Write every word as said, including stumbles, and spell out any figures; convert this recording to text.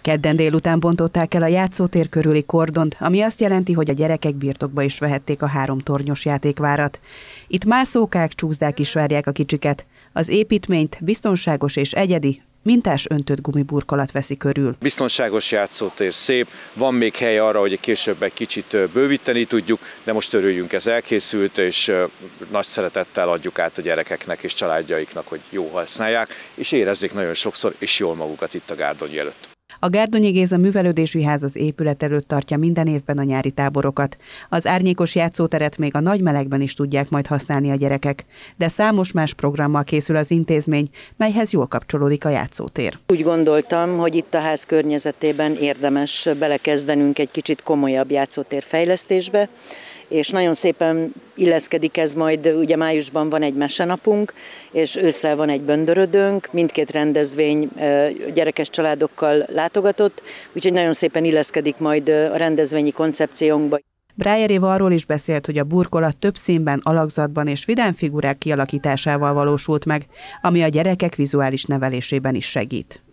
Kedden délután bontották el a játszótér körüli kordont, ami azt jelenti, hogy a gyerekek birtokba is vehették a három tornyos játékvárat. Itt mászókák, csúszdák is várják a kicsiket. Az építményt biztonságos és egyedi, mintás öntött gumiburkolat veszi körül. Biztonságos játszótér, szép, van még hely arra, hogy később egy kicsit bővíteni tudjuk, de most örüljünk, ez elkészült, és nagy szeretettel adjuk át a gyerekeknek és családjaiknak, hogy jó használják, és érezzék nagyon sokszor és jól magukat itt a Gárdonyi előtt. A Gárdonyi Géza Művelődési Ház az épület előtt tartja minden évben a nyári táborokat. Az árnyékos játszóteret még a nagy melegben is tudják majd használni a gyerekek, de számos más programmal készül az intézmény, melyhez jól kapcsolódik a játszótér. Úgy gondoltam, hogy itt a ház környezetében érdemes belekezdenünk egy kicsit komolyabb játszótér fejlesztésbe, és nagyon szépen illeszkedik ez majd, ugye májusban van egy mesenapunk, és ősszel van egy böndörödőnk, mindkét rendezvény gyerekes családokkal látogatott, úgyhogy nagyon szépen illeszkedik majd a rendezvényi koncepciónkba. Brájer Éva arról is beszélt, hogy a burkolat több színben, alakzatban és vidám figurák kialakításával valósult meg, ami a gyerekek vizuális nevelésében is segít.